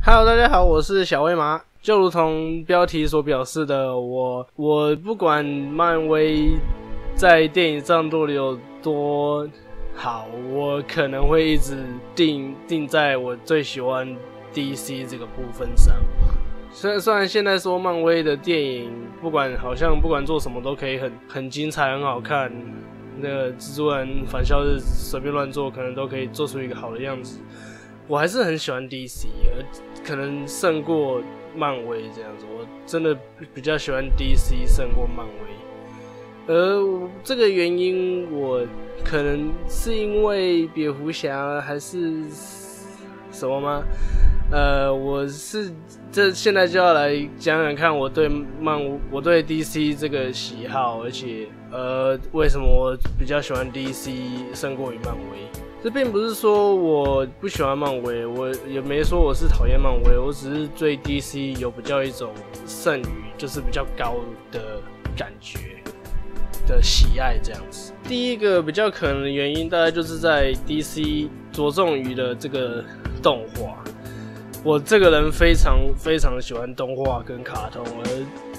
Hello， 大家好，我是小威麻。就如同标题所表示的，我不管漫威在电影上做的有多好，我可能会一直定在我最喜欢 DC 这个部分上。虽然现在说漫威的电影不管做什么都可以很精彩很好看，那个蜘蛛人返校日随便乱做可能都可以做出一个好的样子，我还是很喜欢 DC， 可能胜过漫威这样子。我真的比较喜欢 DC 胜过漫威，而这个原因我可能是因为蝙蝠侠还是什么吗？我是现在就要来讲讲看我对 DC 这个喜好，而且为什么我比较喜欢 DC 胜过于漫威。这并不是说我不喜欢漫威，我也没说我是讨厌漫威，我只是对 DC 有比较一种胜于就是比较高的感觉的喜爱这样子。第一个比较可能的原因大概就是在 DC 着重于的这个动画。我这个人非常喜欢动画跟卡通，而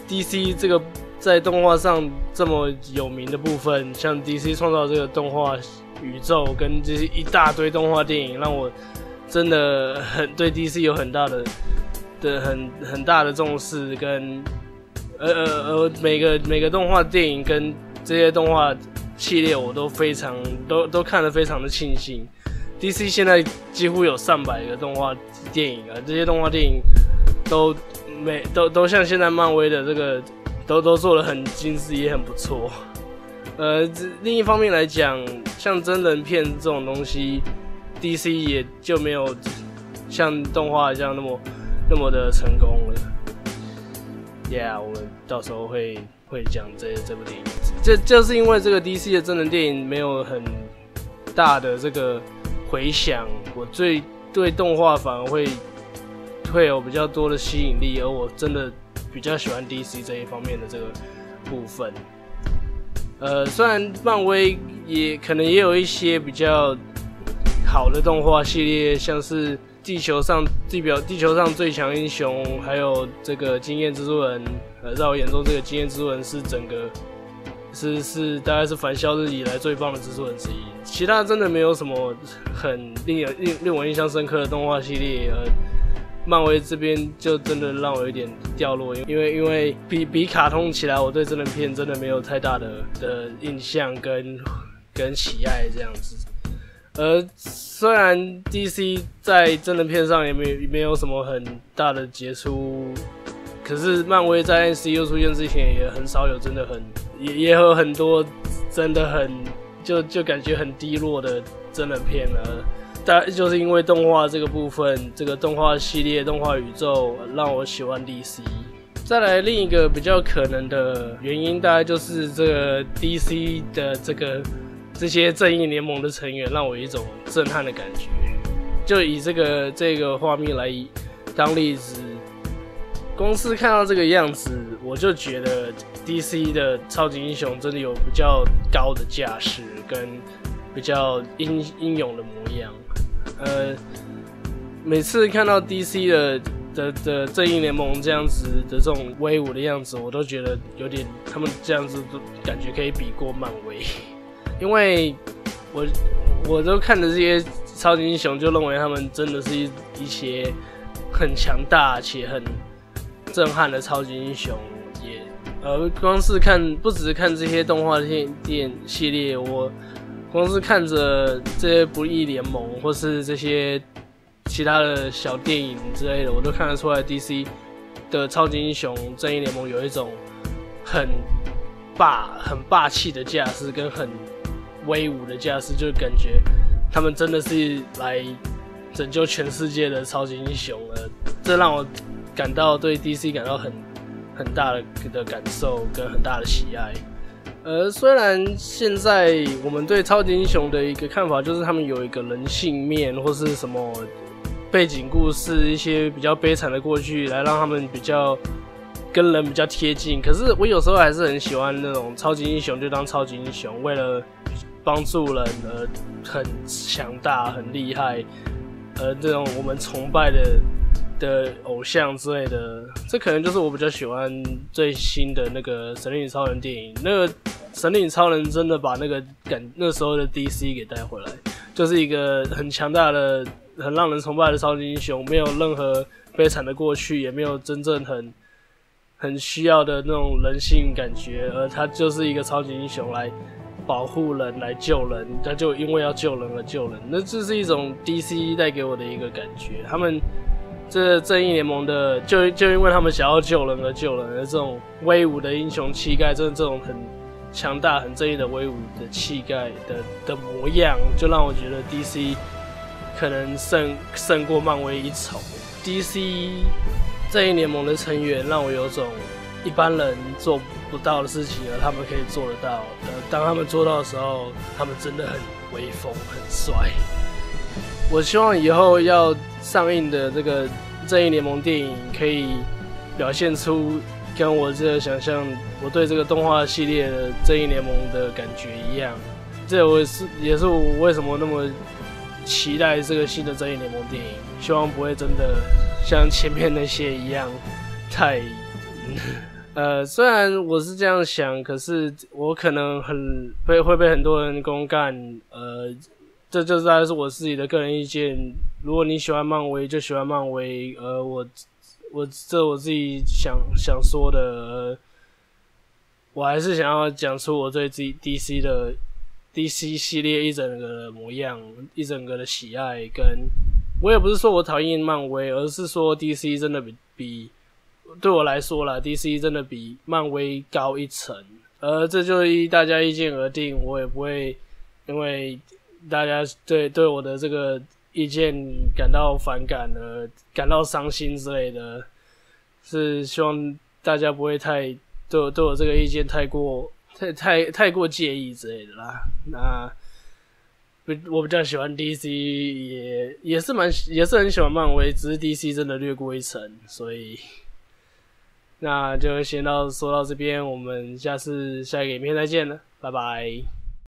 DC 这个在动画上这么有名的部分，像 DC 创造这个动画宇宙跟这些一大堆动画电影，让我真的对 DC 有很大的重视，跟每个动画电影跟这些动画系列我都都看得非常的庆幸。DC 现在几乎有300个动画电影啊，这些动画电影都像现在漫威的这个都做得很精致，也很不错。另一方面来讲，像真人片这种东西 ，DC 也就没有像动画这样那么的成功了。Yeah， 我们到时候会讲这部电影，就是因为这个 DC 的真人电影没有很大的这个回响，我对动画反而会有比较多的吸引力，而我真的比较喜欢 DC 这一方面的这个部分。虽然漫威也可能也有一些比较好的动画系列，像是地球上最强英雄，还有这个惊艳蜘蛛人。在我眼中，这个惊艳蜘蛛人是整个是大概是返校日以来最棒的蜘蛛人之一。其他真的没有什么很令我印象深刻的动画系列。漫威这边就真的让我有点掉落，因为比卡通起来，我对真人片真的没有太大的印象跟喜爱这样子。虽然 DC 在真人片上也没有什么很大的杰出，可是漫威在 MCU 出现之前也很少有真的也有很多真的很就感觉很低落的真人片了。大概就是因为动画这个部分，这个动画系列、动画宇宙让我喜欢 DC。再来另一个比较可能的原因，大概就是这个 DC 的这些正义联盟的成员让我有一种震撼的感觉。就以这个画面来当例子，光是看到这个样子，我就觉得 DC 的超级英雄真的有比较高的架势跟比较英勇的模样。每次看到 DC 的正义联盟这样子的这种威武的样子，我都觉得有点他们这样子都感觉可以比过漫威，因为我都看着这些超级英雄，就认为他们真的是一些很强大且很震撼的超级英雄。光是不只是看这些动画电系列，我光是看着这些不义联盟或是这些其他的小电影之类的，我都看得出来 DC 的超级英雄正义联盟有一种很霸气的架势跟很威武的架势，就感觉他们真的是来拯救全世界的超级英雄了。这让我对 DC 感到很大的感受跟很大的喜爱。虽然现在我们对超级英雄的一个看法就是他们有一个人性面或是什么背景故事，一些比较悲惨的过去，来让他们跟人比较贴近。可是我有时候还是很喜欢那种超级英雄就当超级英雄，为了帮助人而很强大、很厉害，这种我们崇拜的偶像之类的，这可能就是我比较喜欢最新的那个神力女超人电影。那个神力女超人真的把那时候的 DC 给带回来，就是一个很强大的、很让人崇拜的超级英雄，没有任何悲惨的过去，也没有真正很需要的那种人性感觉，而他就是一个超级英雄来保护人、来救人，他就因为要救人而救人，那这是一种 DC 带给我的一个感觉。他们这正义联盟的就因为他们想要救人而救人的这种威武的英雄气概，真的这种很强大、很正义的威武的气概的模样，就让我觉得 DC 可能胜过漫威一筹。DC 正义联盟的成员让我有种一般人做不到的事情，而他们可以做得到。当他们做到的时候，他们真的很威风、很帅。我希望以后要上映的这个正义联盟电影可以表现出跟我这个想象，我对这个动画系列的正义联盟的感觉一样。这也是我为什么那么期待这个新的正义联盟电影，希望不会真的像前面那些一样太虽然我是这样想，可是我可能会被很多人公干，这就是大概是我自己的个人意见。如果你喜欢漫威就喜欢漫威，我自己想说的，我还是想要讲出我对DC 系列一整个的模样，一整个的喜爱。跟我也不是说我讨厌漫威，而是说 DC 真的比对我来说啦 ，DC 真的比漫威高一层。这就依大家意见而定，我也不会因为大家对我的这个意见感到反感而感到伤心之类的，是希望大家不会对我这个意见太过介意之类的啦。那我比较喜欢 DC， 也是很喜欢漫威，只是 DC 真的略过一层，所以那就先说到这边，我们下一个影片再见了，拜拜。